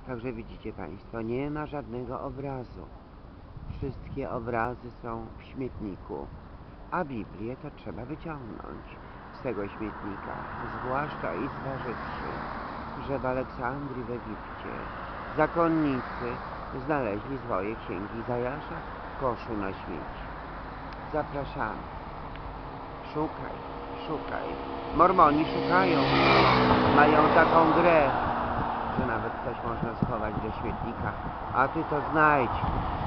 Także widzicie Państwo, nie ma żadnego obrazu. Wszystkie obrazy są w śmietniku, a Biblię to trzeba wyciągnąć z tego śmietnika, zwłaszcza i zważywszy, że w Aleksandrii w Egipcie zakonnicy znaleźli swoje księgi Izajasza w koszu na śmieci. Zapraszamy. Szukaj, szukaj. Mormoni szukają. Mają taką grę, że nawet coś można schować do śmietnika, a ty to znajdź.